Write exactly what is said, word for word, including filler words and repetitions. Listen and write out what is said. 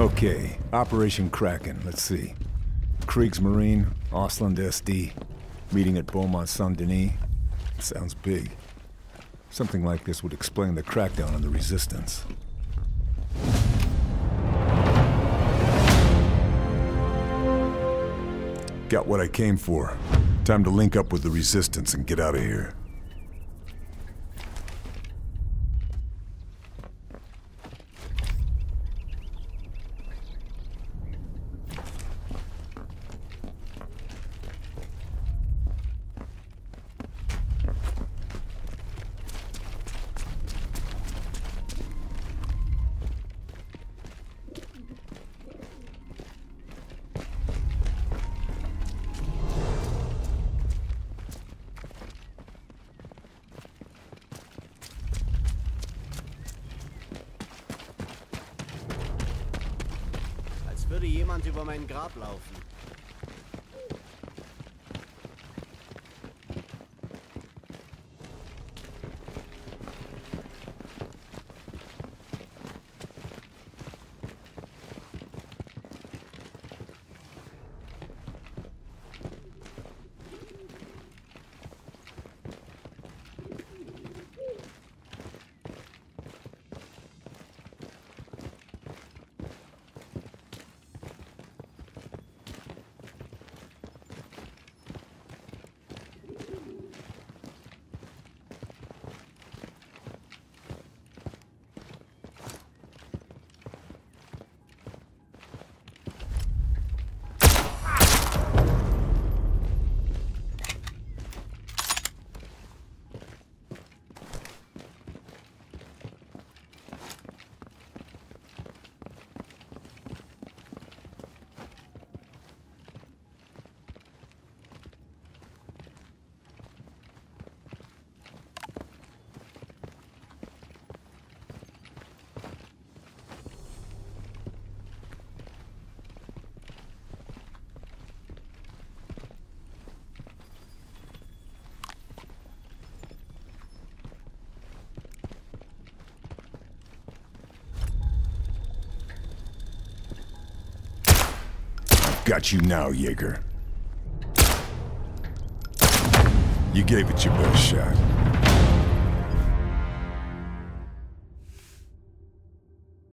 Okay, Operation Kraken. Let's see. Kriegsmarine, Ostland S D, meeting at Beaumont Saint-Denis. Sounds big. Something like this would explain the crackdown on the Resistance. Got what I came for. Time to link up with the Resistance and get out of here. Würde jemand über mein Grab laufen. Got you now, Jaeger. You gave it your best shot.